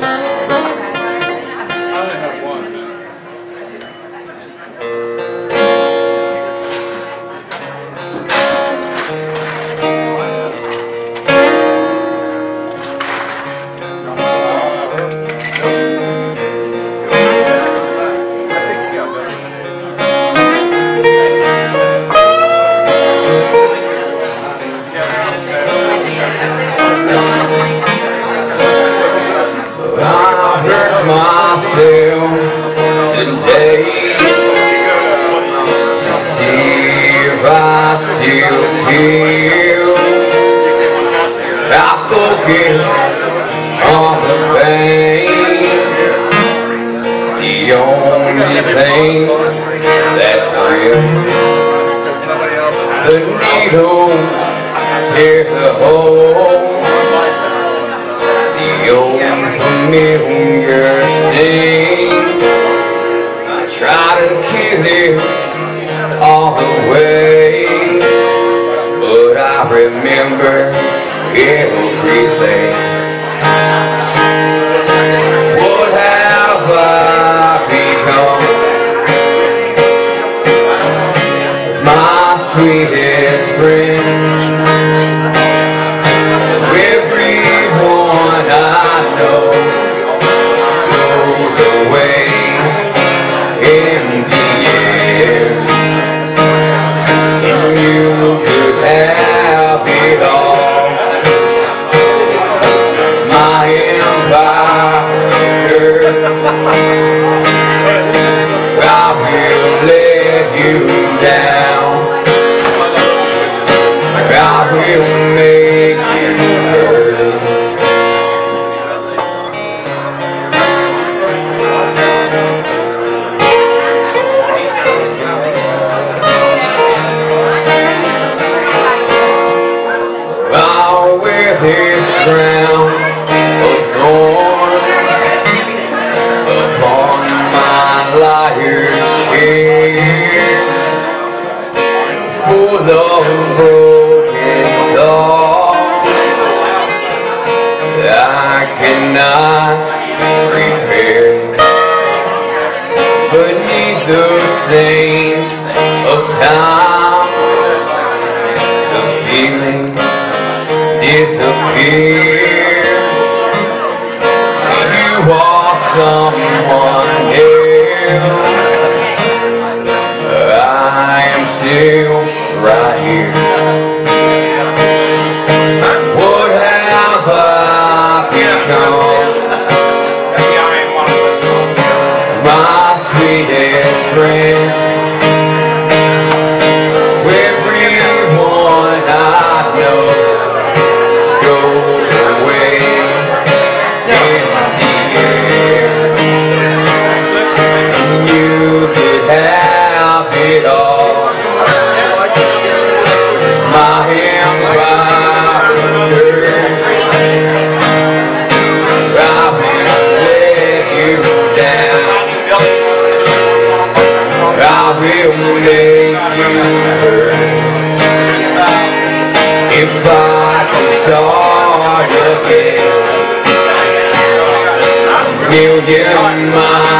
Today to see if I still feel. I focus on the pain, the only thing that's real. The needle tears a hole, the old familiar sting. Try to kill it all the way, but I remember everything. What have I become? My sweetest friend. Everyone I know goes away in the end, and you could have it all. My empire, I will let you down. I will make you hurt. I'll wear this crown of thorns upon my liar's chair, full of broken thoughts that I cannot repair. Beneath the stains of time, the feelings disappear. You are someone else. I am still right here. What have I become? My sweetest friend. Everyone I know goes away in the air, and you could have it all. My empire, I will let you down. I will make you hurt. If I could start again, 1,000,000 miles